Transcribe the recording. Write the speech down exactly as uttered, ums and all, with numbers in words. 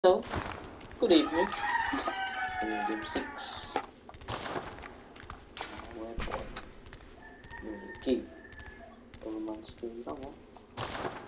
Hello, good evening. In game six. Weapon. Key. Romance two lang oh.